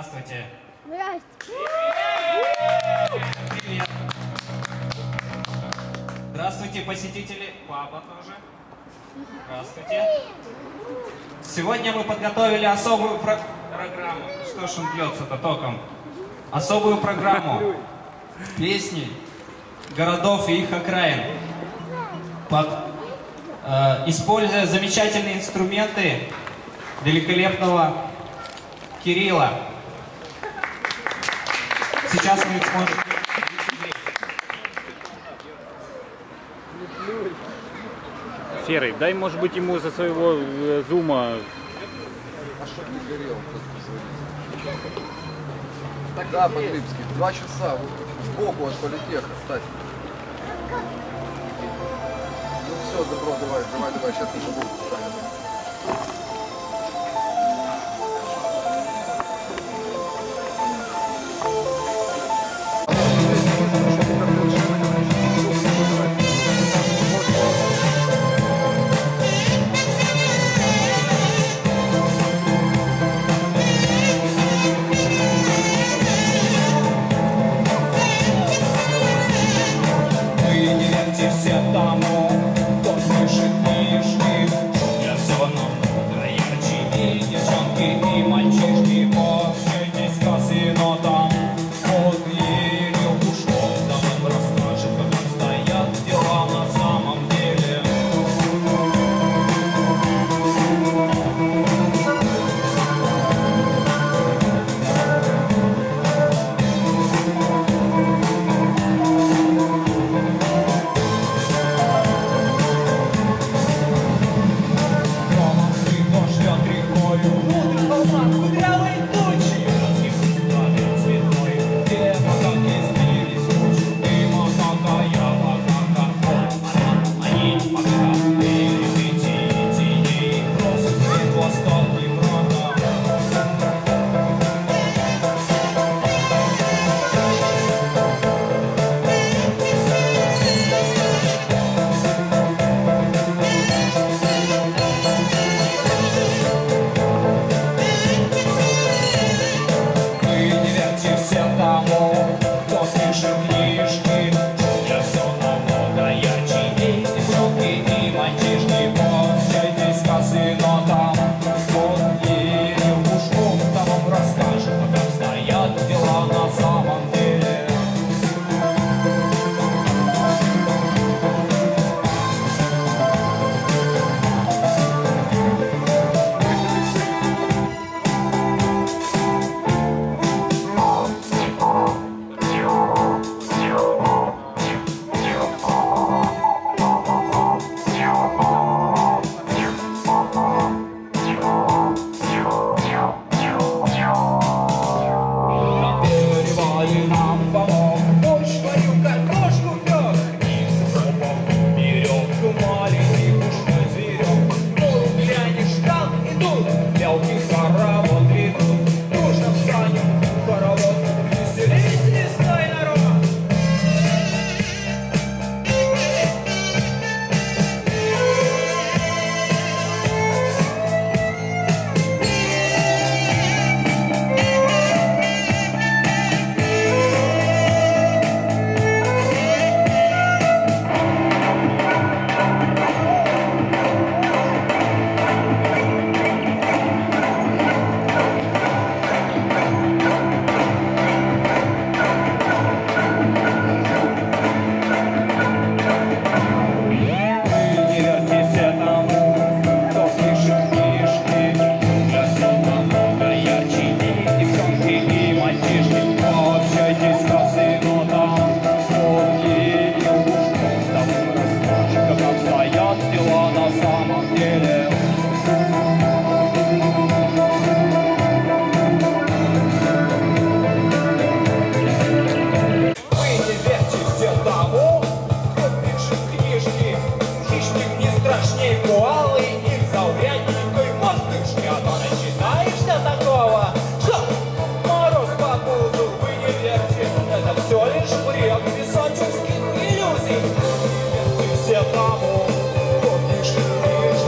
Здравствуйте. Здрасте. Привет. Здравствуйте, посетители. Папа тоже. Здравствуйте. Сегодня мы подготовили особую программу. Что ж он бьется-то током? Особую программу. Песни городов и их окраин. Используя замечательные инструменты великолепного Кирилла. Сейчас мы их сможем... Серый, дай, может быть, ему со своего зума... А что не горел? Тогда по-крымски. 2 часа. Сбоку от политеха. Встать. Ну все, добро, давай. Сейчас уже буду ставить.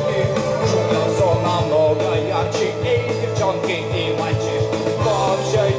Девчонки и мальчишки, вообще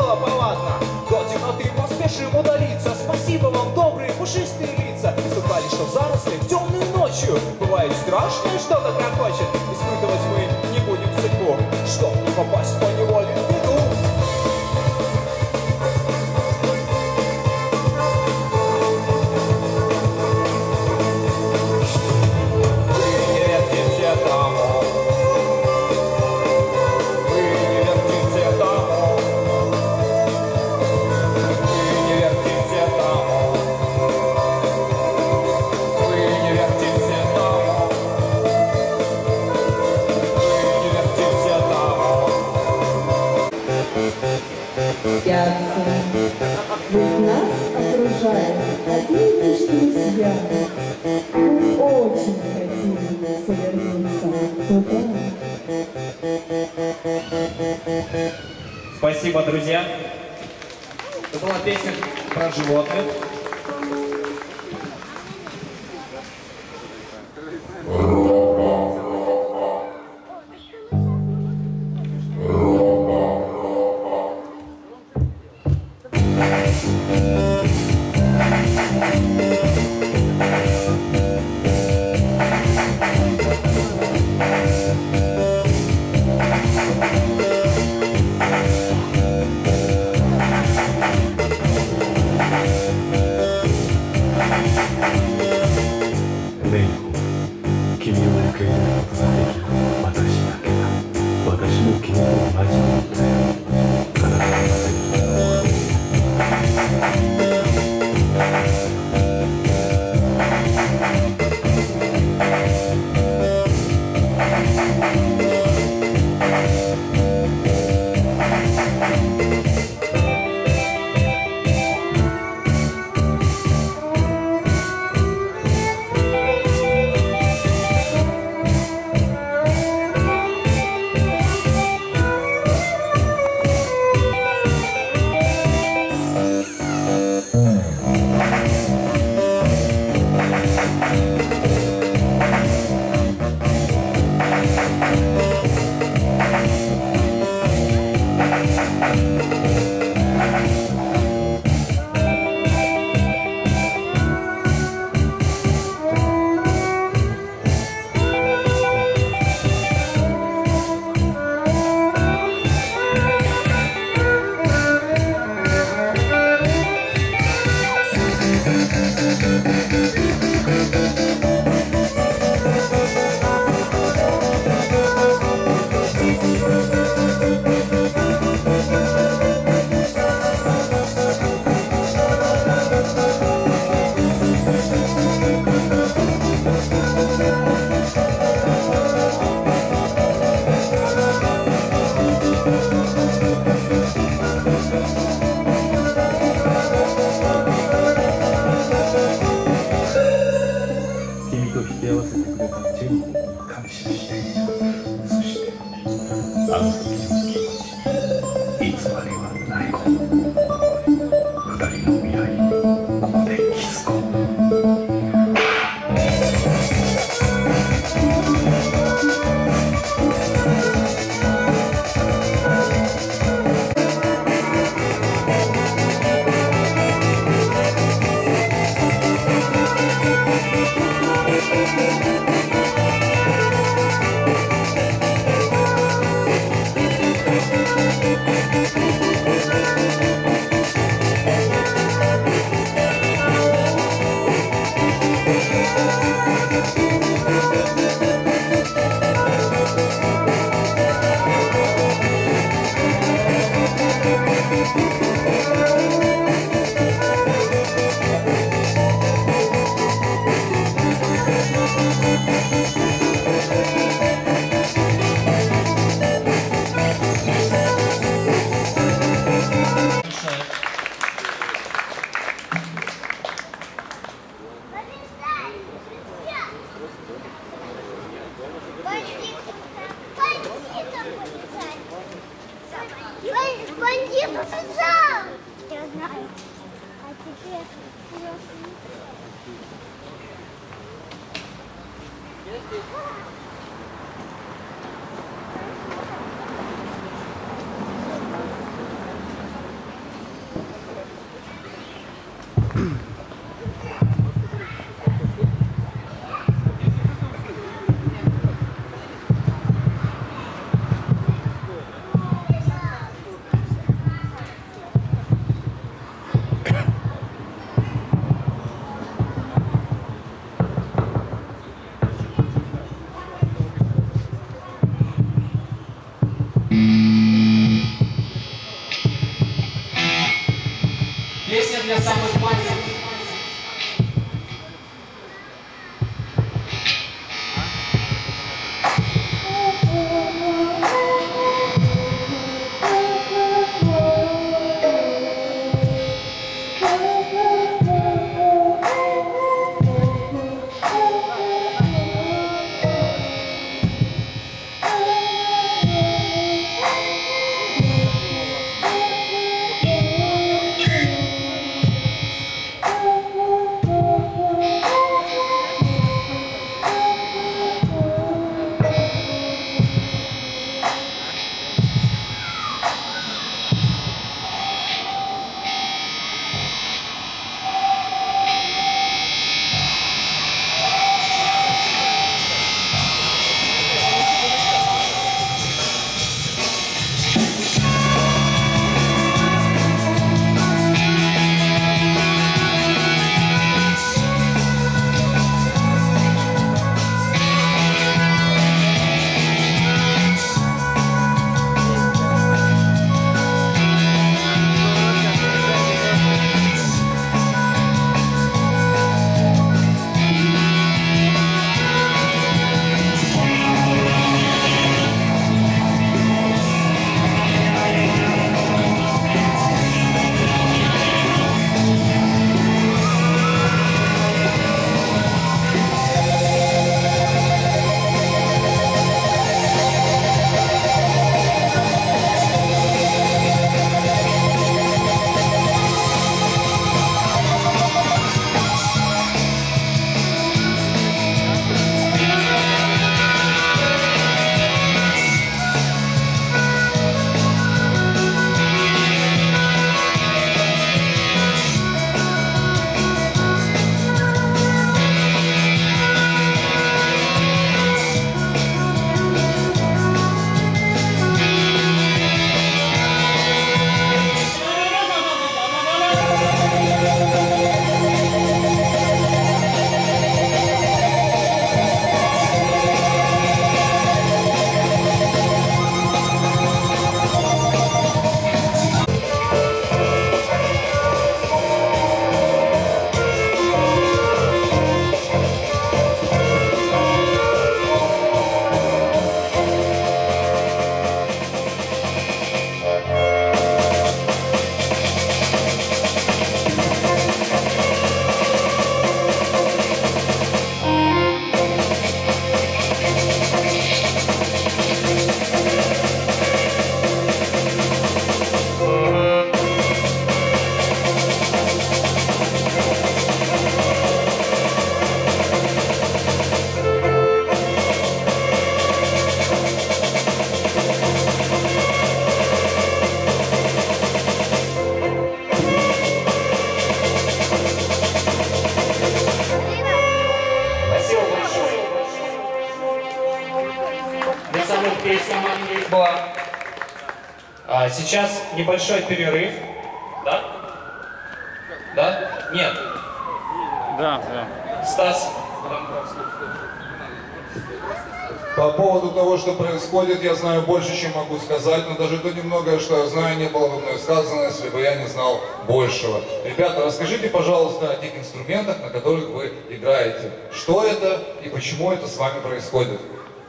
было повадно. До темноты поспешим удалиться. Спасибо вам, добрые пушистые лица. Слыхали, что в зарослях темную ночью бывает страшное что-то грохочет. Испытывать мы не будем судьбу, чтоб не попасть по неволе в беду. Ведь нас окружает один лишь друзья. Мы очень хотим совернуться туда. Спасибо, друзья. Это была песня про животных. Бандит убежал! Я знаю. А теперь... Песня для самых маленьких. Была. Сейчас небольшой перерыв. Да? Да? Нет. Да, да. Стас. По поводу того, что происходит, я знаю больше, чем могу сказать, но даже то немногое, что я знаю, не было бы мной сказано, если бы я не знал большего. Ребята, расскажите, пожалуйста, о тех инструментах, на которых вы играете. Что это и почему это с вами происходит?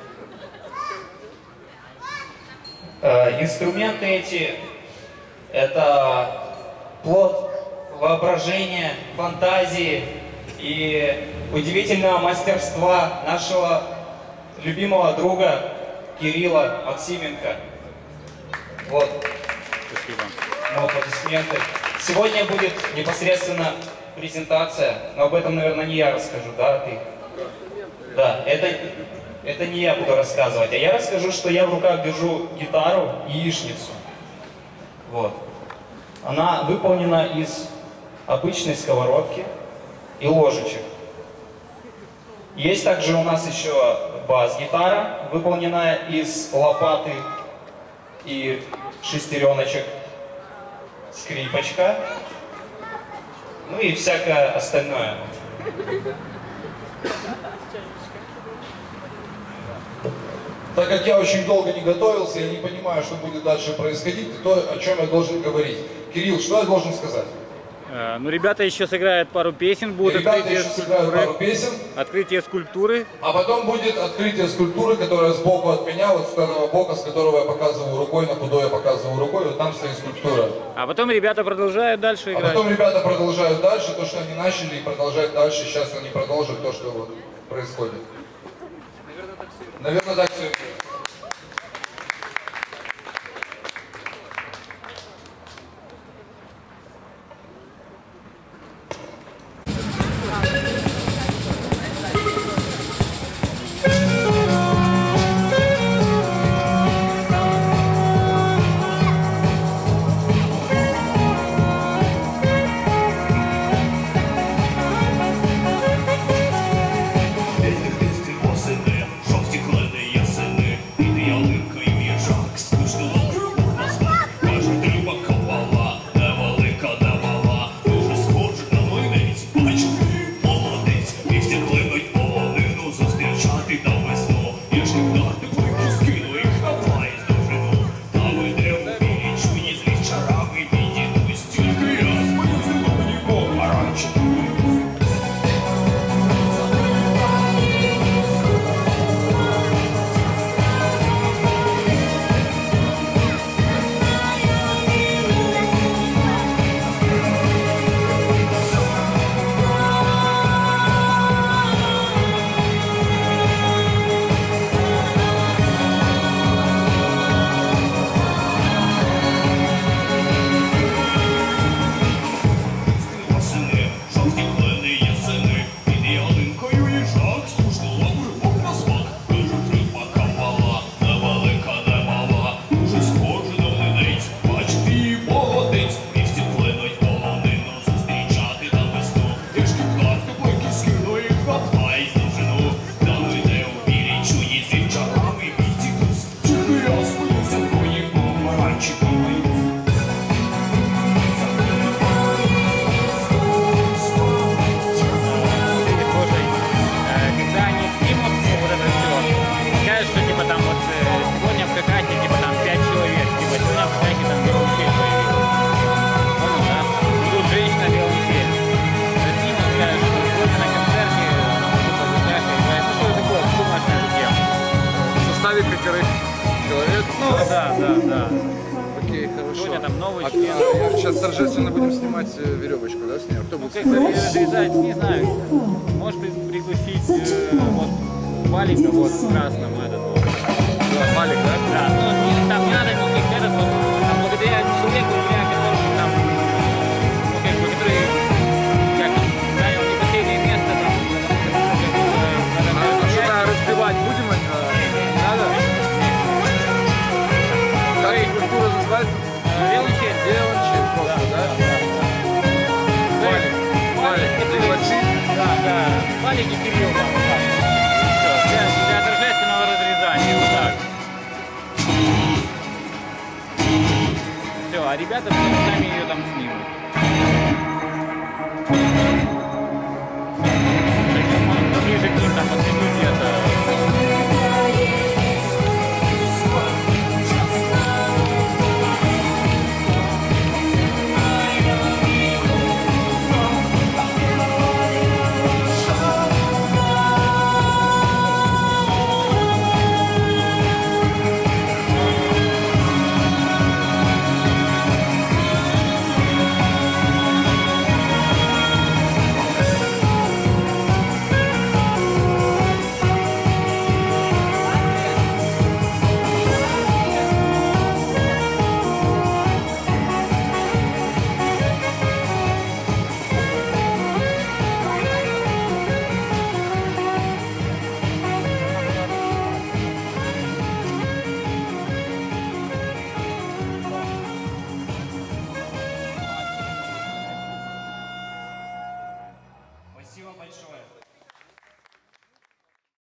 Инструменты эти – это плод воображения, фантазии и удивительного мастерства нашего любимого друга Кирилла Максименко. Вот. Спасибо. Ну, аплодисменты. Сегодня будет непосредственно презентация, но об этом, наверное, не я расскажу, да, ты? Да, это не я буду рассказывать, а я расскажу, что я в руках держу гитару яичницу. Вот. Она выполнена из обычной сковородки и ложечек. Есть также у нас еще бас-гитара, выполненная из лопаты и шестереночек, скрипочка, ну и всякое остальное. Так как я очень долго не готовился, я не понимаю, что будет дальше происходить, и то, о чем я должен говорить. Кирилл, что я должен сказать? Ну, ребята еще сыграют пару песен, будут Ребята еще сыграют пару песен. Открытие скульптуры. А потом будет открытие скульптуры, которая сбоку от меня, вот с этого бока, с которого я показываю рукой, на куда я показываю рукой, вот там стоит скульптура. А потом ребята продолжают дальше играть. А потом ребята продолжают дальше, то, что они начали, и продолжают дальше. Сейчас они продолжат то, что вот происходит. Наверное, так все. Человек? Ну, да. Окей, хорошо. Сегодня там новый А член. сейчас торжественно будем снимать веревочку, да, с нее? Кто Ну, будет как снимать? разрезать, не знаю. Может пригласить вот Валика вот в красном этот вот. Да, Малик, да? Да, ну там не надо никаких этот вот, там благодаря человеку, который там, ну как бы, который как занял не последнее место там, А что-то разбивать будем? Надо? Как культура называется? Виолончель. Виолончель просто, да? Валик, пригласи. Да. Валик и Кирилл там. Все, для торжественного разрезания, вот так. Все, а ребята сами ее там